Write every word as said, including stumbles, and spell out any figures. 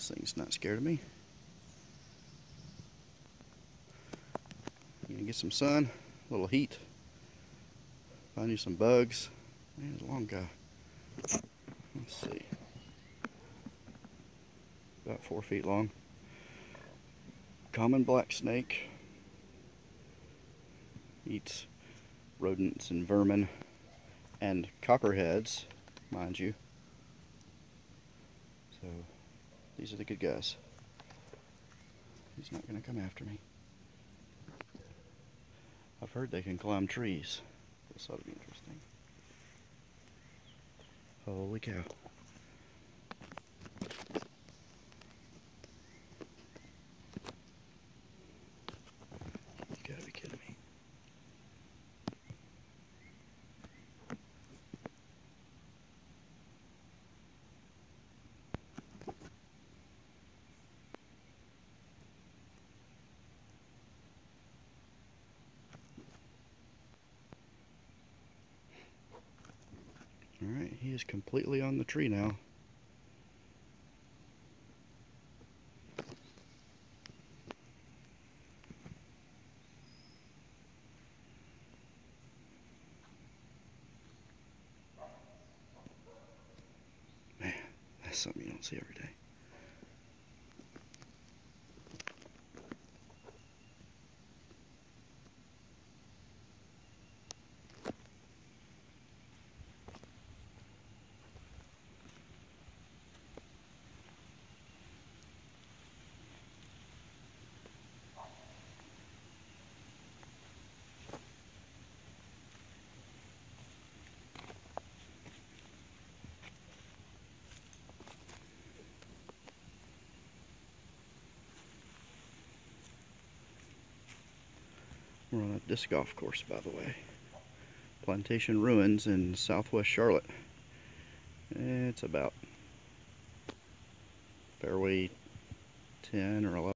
This thing's not scared of me. You gonna get some sun, a little heat, find you some bugs. Man, it's a long guy. Let's see. About four feet long. Common black snake. Eats rodents and vermin and copperheads, mind you. So these are the good guys. He's not going to come after me. I've heard they can climb trees. This ought to be interesting. Holy cow. You gotta be kidding me. Alright, he is completely on the tree now. Man, that's something you don't see every day. We're on a disc golf course, by the way. Plantation Ruins in southwest Charlotte. It's about fairway ten or eleven.